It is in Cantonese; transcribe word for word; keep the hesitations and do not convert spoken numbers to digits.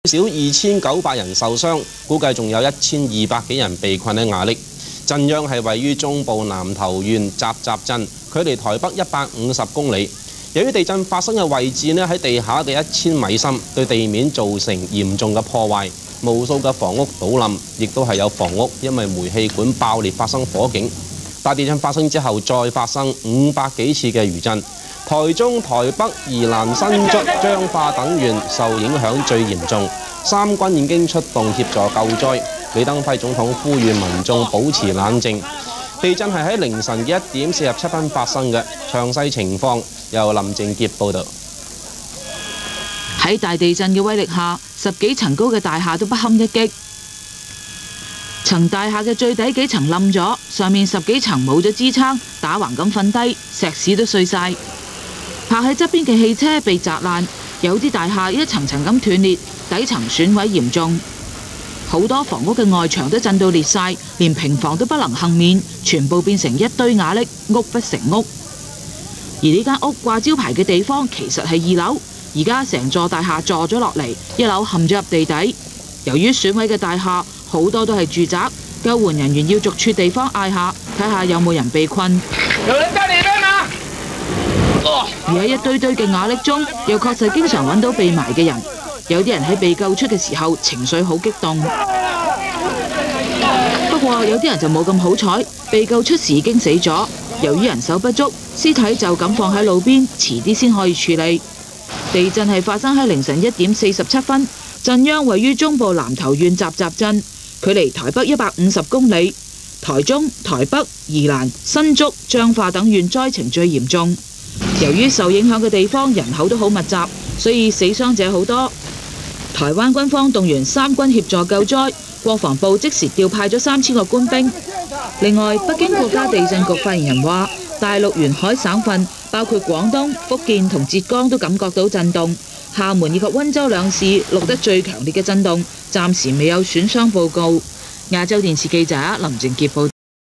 少二千九百人受傷，估計仲有一千二百幾人被困喺瓦礫。震央係位於中部南投縣集集鎮，距離台北一百五十公里。由於地震發生嘅位置呢喺地下嘅一千米深，對地面造成嚴重嘅破壞，無數嘅房屋倒冧，亦都係有房屋因為煤氣管爆裂發生火警。大地震發生之後，再發生五百幾次嘅餘震。台中、台北、宜蘭、新竹、彰化等縣受影響最嚴重，三軍已經出動協助救災。李登輝總統呼籲民眾保持冷靜。地震係喺凌晨嘅一點四十七分發生嘅，詳細情況由林正傑報導。 喺大地震嘅威力下，十幾層高嘅大廈都不堪一擊。層大廈嘅最底幾層冧咗，上面十幾層冇咗支撐，打橫咁瞓低，石屎都碎晒。泊喺側邊嘅汽車被砸爛，有啲大廈一層層咁斷裂，底層損毀嚴重。好多房屋嘅外牆都震到裂晒，連平房都不能幸免，全部變成一堆瓦礫，屋不成屋。而呢間屋掛招牌嘅地方其實係二樓，而家成座大廈坐咗落嚟，一樓陷咗入地底。由於損毀嘅大廈好多都係住宅，救援人員要逐處地方嗌下，睇下有冇人被困。 有人在裡面嗎？ 而喺一堆堆嘅瓦礫中，又確實經常揾到被埋嘅人。有啲人喺被救出嘅時候情緒好激動，不過有啲人就冇咁好彩，被救出時已經死咗。由於人手不足，屍體就咁放喺路邊，遲啲先可以處理。地震係發生喺凌晨一點四十七分，震央位於中部南投縣集集鎮，距離台北一百五十公里。台中、台北、宜蘭、新竹、彰化等縣災情最嚴重。由於受影響嘅地方人口都好密集，所以死傷者好多。台灣軍方動員三軍協助救災，國防部即時調派咗三千個官兵。另外，北京國家地震局發言人話，大陸沿海省份包括廣東、福建同浙江都感覺到震動，廈門以及溫州兩市錄得最強烈嘅震動，暫時未有損傷報告。亞洲電視記者林靜傑報道。